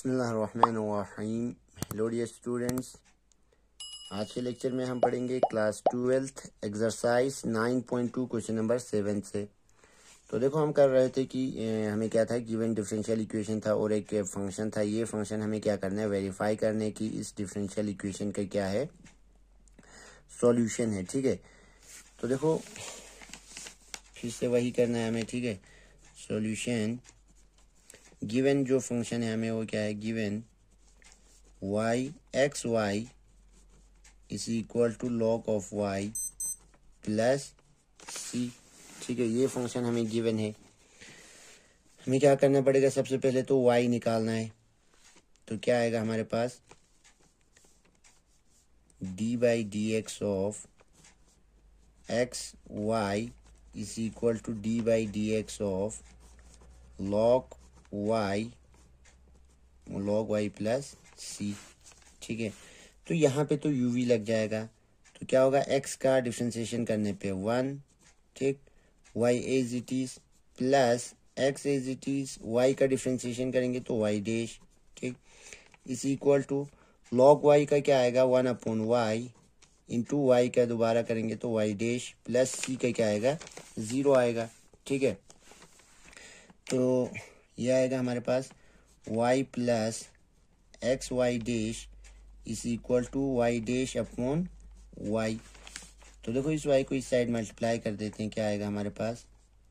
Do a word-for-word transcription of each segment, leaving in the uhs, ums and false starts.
बिस्मिल्लाहिर्रहमानिर्रहीम। Hello dear students, आज के लेक्चर में हम पढ़ेंगे class twelfth exercise nine point two question number seven से। तो देखो, हम कर रहे थे कि हमें क्या था, गिवन डिफरेंशियल इक्वेशन था और एक फंक्शन था। ये फंक्शन हमें क्या करना है, वेरीफाई करने की इस डिफरेंशियल इक्वेशन का क्या है, सॉल्यूशन है। ठीक है, तो देखो फिर से वही करना है हमें। ठीक है, सॉल्यूशन गिवन जो फंक्शन है हमें वो क्या है, given y x y is equal to log of y plus c. ठीक है, ये फंक्शन हमें गिवन है। हमें क्या करना पड़ेगा, सबसे पहले तो y निकालना है। तो क्या आएगा हमारे पास, d by d x of x y is equal to d by d x of log y log y plus c. ठीक है, तो यहाँ पे तो u v लग जाएगा। तो क्या होगा, x का डिफ्रेंसिएशन करने पे वन, ठीक, y as it is plus x as it is, y का डिफ्रेंसिएशन करेंगे तो y डैश, ठीक, is equal to log y का क्या आएगा, one upon y into y का दोबारा करेंगे तो y डैश प्लस c का क्या आएगा, ज़ीरो आएगा। ठीक है, तो ये आएगा हमारे पास y plus x y dash is equal to y dash upon y. तो देखो, इस y को इस साइड मल्टीप्लाई कर देते हैं, क्या आएगा हमारे पास,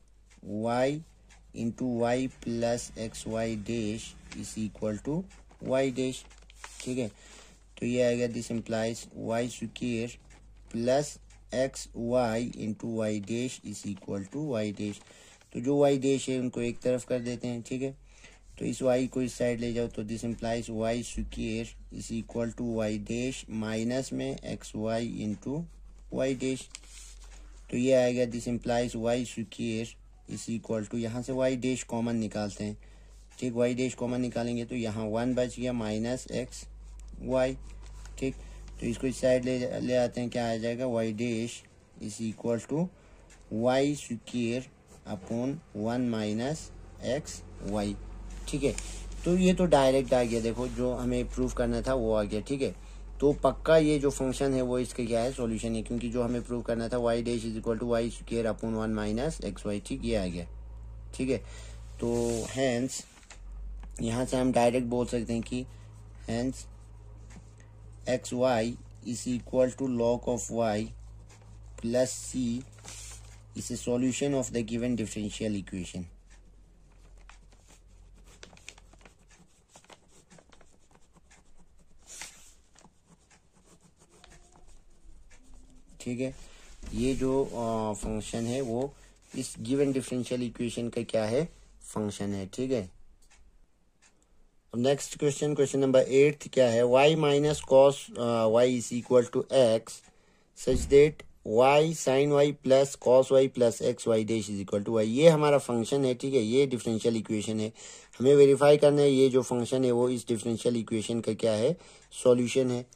y into y plus x y dash is equal to y dash. ठीक है, तो ये आएगा, this implies y square plus x y into y dash is equal to y dash. तो जो वाई डैश है उनको एक तरफ कर देते हैं। ठीक है, तो इस y को इस साइड ले जाओ तो this implies y square is equal to y dash minus में x y into y dash. तो ये आएगा, this implies y square is equal to, यहाँ से वाई डैश कॉमन निकालते हैं। ठीक, वाई डैश कॉमन निकालेंगे तो यहाँ वन बच गया माइनस एक्स वाई। ठीक, तो इसको इस साइड ले ले आते हैं, क्या आ जाएगा, y dash is equal to y square upon one minus x y. ठीक है, तो ये तो डायरेक्ट आ गया। देखो, जो हमें प्रूफ करना था वो आ गया। ठीक है, तो पक्का ये जो फंक्शन है वो इसका क्या है, सॉल्यूशन है, क्योंकि जो हमें प्रूफ करना था y dash is equal to y square upon one minus x y. ठीक, ये आ गया। ठीक है, तो हैंस यहाँ से हम डायरेक्ट बोल सकते हैं कि hence x y is equal to log of y plus c is a solution of the given differential equation. ठीक है, ये जो फंक्शन है वो इस गिवन डिफरेंशियल इक्वेशन का क्या है, फंक्शन है। ठीक है, next question, question number eight क्या है, y minus cos y is equal to x such that y sine y plus cos y plus x y dash is equal to y. ये हमारा फंक्शन है। ठीक है, ये डिफरेंशियल इक्वेशन है। हमें वेरीफाई करना है ये जो फंक्शन है वो इस डिफरेंशियल इक्वेशन का क्या है, सॉल्यूशन है।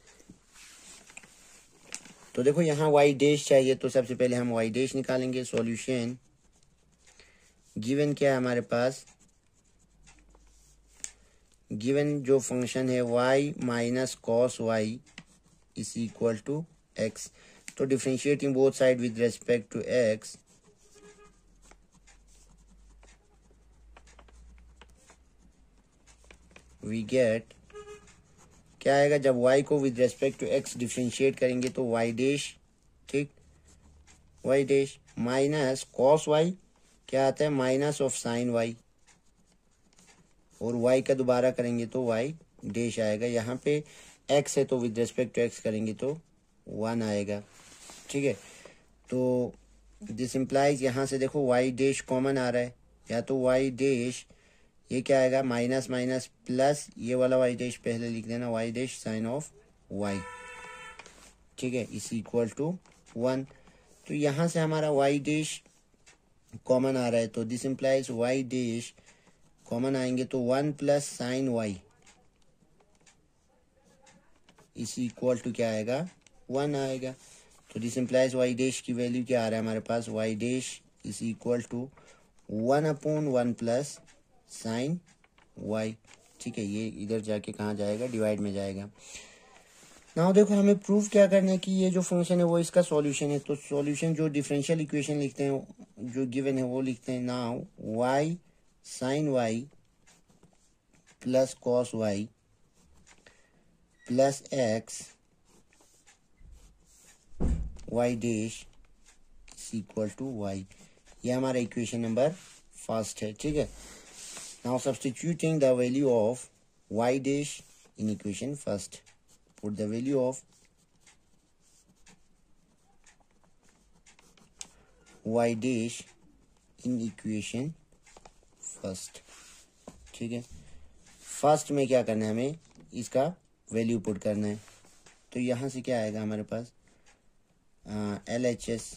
तो देखो, यहाँ y डैश चाहिए, तो सबसे पहले हम y डैश निकालेंगे। सॉल्यूशन गिवन क्या है हमारे पास, गिवन जो फंक्शन है y minus cos y is equal to x. तो differentiating both side with respect to x, we get, क्या आएगा, जब y को with respect to x differentiate करेंगे तो y डैश, ठीक, y dash minus cos y, क्या आता है, माइनस ऑफ साइन y, और y का दोबारा करेंगे तो y डैश आएगा। यहाँ पे x है तो विद रेस्पेक्ट टू x करेंगे तो वन आएगा। ठीक है, तो दिस इम्प्लाइज, यहाँ से देखो y डैश कॉमन आ रहा है, या तो y डैश, ये क्या आएगा, माइनस माइनस प्लस, ये वाला वाई डैश पहले लिख देना, y dash sine of y. ठीक है, इस इक्वल टू वन। तो यहाँ से हमारा वाई डैश कॉमन आ रहा है, तो this implies y dash common आएंगे तो one plus sine y is equal to क्या आएगा, वन आएगा। तो दिस इम्प्लाइज वाई डैश की वैल्यू क्या आ रहा है हमारे पास, y dash is equal to one upon one plus sine y. ठीक है, ये इधर जाके कहाँ जाएगा, डिवाइड में जाएगा। नाउ देखो हमें प्रूफ क्या करना है कि ये जो फंक्शन है वो इसका सॉल्यूशन है। तो सॉल्यूशन जो डिफरेंशियल इक्वेशन लिखते हैं जो गिवन है वो लिखते हैं। Now y sine y plus cos y plus x y dash is equal to y. ये हमारा इक्वेशन नंबर फर्स्ट है। ठीक है, now substituting the value of y dash in equation first. Put the value of y dash in equation first। ठीक है, first में क्या करना है, हमें इसका वैल्यू पुट करना है। तो यहाँ से क्या आएगा हमारे पास, L H S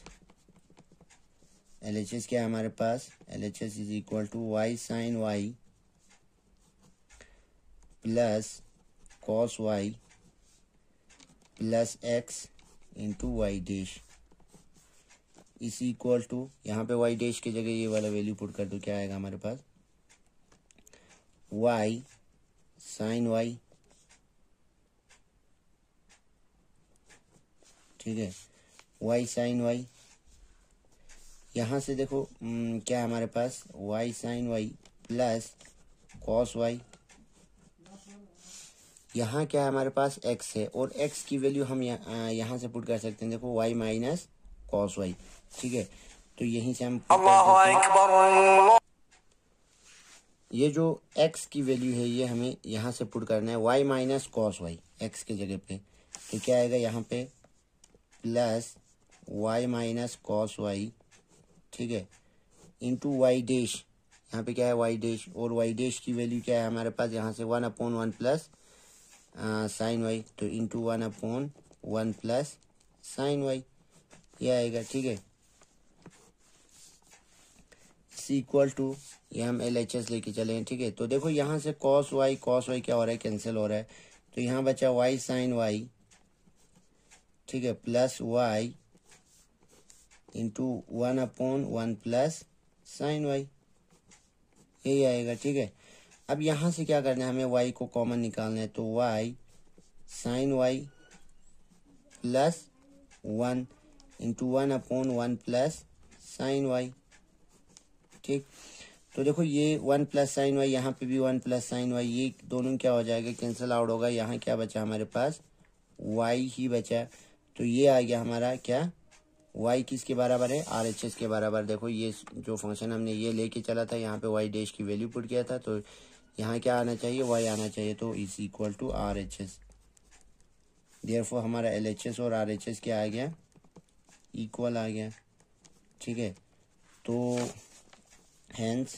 L H S क्या है हमारे पास, L H S is equal to y sine y plus cos y plus x into y dash is equal to, यहाँ पे वाई डैश की जगह ये वाला वैल्यू पुट कर दो, क्या आएगा हमारे पास, वाई साइन वाई, ठीक है, वाई साइन वाई। यहाँ से देखो न, क्या है हमारे पास, y sine y plus cos y. यहाँ क्या है हमारे पास, x है, और x की वैल्यू हम यहाँ यहाँ से पुट कर सकते हैं। देखो y माइनस कॉस वाई। ठीक है, तो यहीं से हम ये जो x की वैल्यू है ये हमें यहाँ से पुट करना है, y minus cos y x के जगह पे। तो क्या आएगा यहाँ पे, plus y minus cos y, ठीक है, इंटू वाई डैश। यहाँ पे क्या है, y डैश, और y डैश की वैल्यू क्या है हमारे पास, यहाँ से one upon one plus sine y, तो into one upon one plus sine y, ये आएगा। ठीक है, इस इक्वल टू, ये हम एल एच एस लेके चले हैं। ठीक है, तो देखो यहाँ से कॉस वाई कॉस वाई क्या हो रहा है, कैंसिल हो रहा है। तो यहाँ बचा वाई साइन वाई, ठीक है, plus y into one upon one plus sine y, यही आएगा। ठीक है, अब यहाँ से क्या करना है, हमें y को कॉमन निकालना है। तो y sine y plus one into one upon one plus sine y. ठीक, तो देखो ये वन प्लस साइन वाई, यहाँ पे भी वन प्लस साइन वाई, ये दोनों क्या हो जाएगा, कैंसिल आउट होगा। यहाँ क्या बचा हमारे पास, y ही बचा। तो ये आ गया हमारा क्या, y किसके बराबर है, आर एच एस के बराबर। देखो ये जो फंक्शन हमने ये लेके चला था, यहाँ पे y डैश की वैल्यू पुट किया था, तो यहाँ क्या आना चाहिए, y आना चाहिए। तो is equal to R H S. Therefore हमारा एल एच एस और आर एच एस क्या आ गया, इक्वल आ गया। ठीक है, तो hence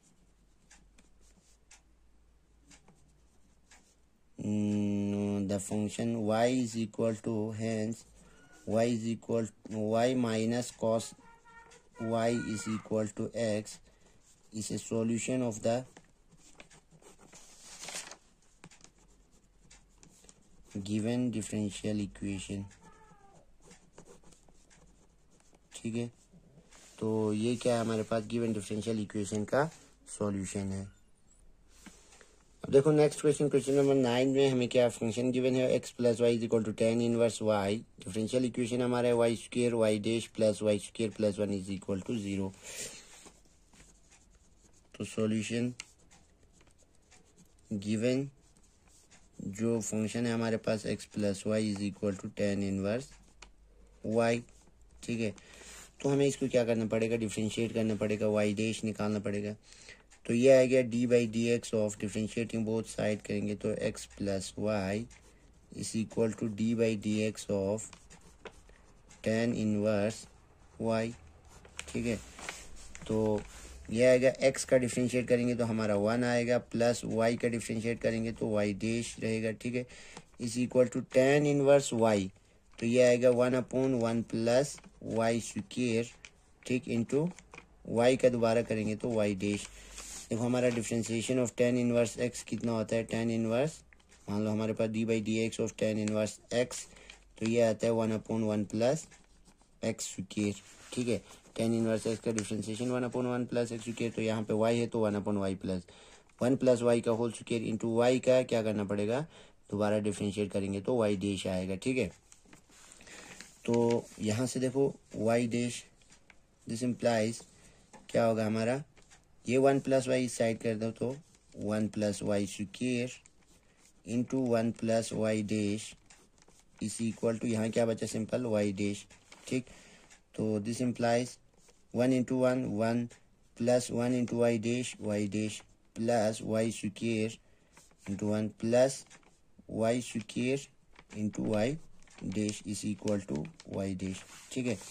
the function y is equal to, hence y is equal y minus cos y is equal to x is a solution of the given differential equation। ठीक है, तो ये क्या है हमारे पास, गिवन डिफरेंशियल इक्वेशन का सॉल्यूशन है। अब देखो next question, question number nine में हमें क्या फंक्शन गिवन है, x plus y is equal to tan inverse y. Differential equation हमारा है y square y dash plus y square plus one is equal to zero. तो solution given जो function है हमारे पास x plus y is equal to tan inverse y. ठीक है, तो हमें इसको क्या करना पड़ेगा, डिफरेंशिएट करना पड़ेगा, वाई डैश निकालना पड़ेगा। तो ये आ गया d by d x of, differentiating both side करेंगे तो x plus y is equal to d by d x of tan inverse y. ठीक है, तो ये आएगा, x का डिफरेंशिएट करेंगे तो हमारा वन आएगा, प्लस y का डिफरेंशिएट करेंगे तो y डैश रहेगा। ठीक है, is equal to tan inverse y, तो ये आएगा one upon one plus y square, ठीक, इंटू y का दोबारा करेंगे तो y डैश। देखो हमारा differentiation of tan inverse x कितना होता है, टेन इनवर्स, मान लो हमारे पास d by d x of tan inverse x, तो ये आता है one upon one plus x square. ठीक है, टेन इनवर्स एक्स का differentiation one upon one plus x square, तो यहाँ पे y है तो one upon y plus one plus y का होल स्क्वायर इंटू वाई का क्या करना पड़ेगा, दोबारा डिफ्रेंशिएट करेंगे तो वाई डैश आएगा। ठीक है, तो यहाँ से देखो वाई डैश, दिस इम्प्लाइज क्या होगा हमारा, ये वन प्लस वाई इस साइड कर दो तो one plus y square into one plus y dash is equal to, यहाँ क्या बचा सिंपल वाई डैश। ठीक, तो this implies one into one one plus one into y dash y dash plus y square into one plus y square into y dash is equal to y dash. ठीक है,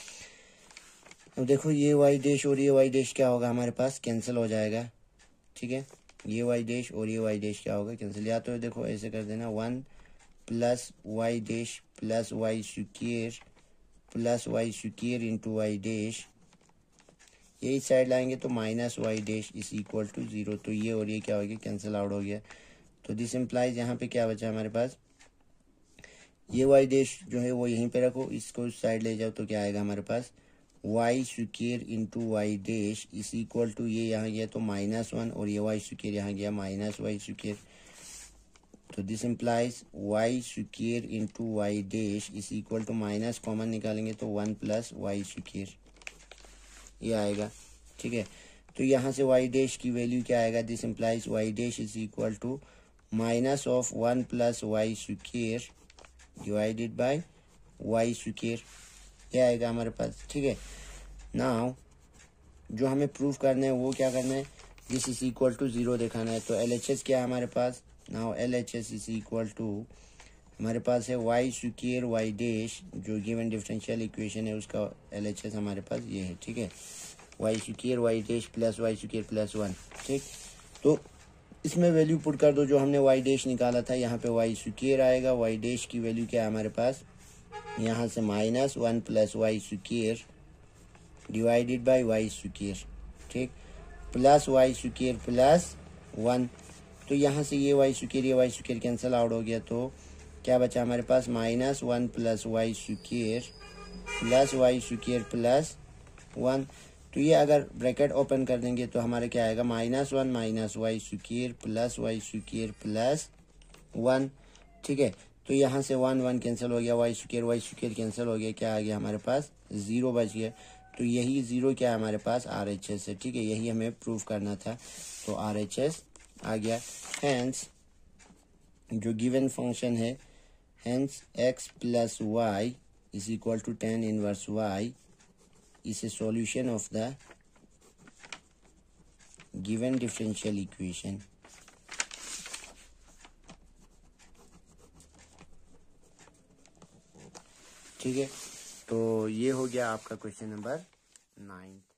अब देखो ये Y dash और ये Y dash क्या होगा हमारे पास, कैंसिल हो जाएगा। ठीक है, ये वाई डैश और ये वाई डैश क्या होगा, कैंसिल। या तो देखो ऐसे कर देना, one plus y dash plus y square plus y square into y dash, ये इस साइड लाएंगे तो minus y dash is equal to zero. तो ये और ये क्या हो गया, कैंसिल आउट हो गया। तो दिस इम्प्लाइज यहाँ पे क्या बचा हमारे पास, ये वाई डैश जो है वो यहीं पे रखो, इसको इस साइड ले जाओ तो क्या आएगा हमारे पास, y square into y dash is equal to, ये यहाँ गया तो माइनस वन और ये वाई स्क्वायर यहाँ गया माइनस वाई स्क्वायर। तो this implies y square into y dash is equal to, minus common निकालेंगे तो वन प्लस वाई स्क्वायर ये आएगा। ठीक है, तो यहाँ से वाई डैश की वैल्यू क्या आएगा, this implies y dash is equal to minus of one plus y square divided by y square, ये आएगा हमारे पास। ठीक है, नाउ जो हमें प्रूफ करना है वो क्या करना है, this is equal to zero दिखाना है। तो एल एच एस क्या है हमारे पास, now L H S is equal to हमारे पास है वाई स्क्वायर वाई डैश, जो गिवन डिफरेंशियल इक्वेशन है उसका एल एच एस हमारे पास ये है। ठीक है, y square y dash plus y square plus one. ठीक, तो इसमें वैल्यू पुट कर दो जो हमने वाई डैश निकाला था, यहाँ पे वाई स्क्वायर आएगा, वाई डैश की वैल्यू क्या है हमारे पास, यहाँ से minus one plus y square divided by y square. ठीक, plus y square plus one, तो यहाँ से ये वाई स्क्वायर ये वाई स्क्वायर कैंसिल आउट हो गया, तो क्या बचा हमारे पास, minus one plus y square plus y square plus one. तो ये अगर ब्रैकेट ओपन कर देंगे तो हमारे क्या आएगा, minus one minus y square plus y square plus one. ठीक है, तो यहाँ से वन वन कैंसिल हो गया, y square y square cancel हो गया, क्या आ गया हमारे पास, जीरो बच गया। तो यही जीरो क्या है हमारे पास, आर एच एस है। ठीक है, यही हमें प्रूफ करना था, तो आर एच एस आ गया। हैंस जो गिवन फंक्शन है, hence x plus y is equal to tan inverse y is a solution of the given differential equation। ठीक है, तो ये हो गया आपका क्वेश्चन नंबर नाइन।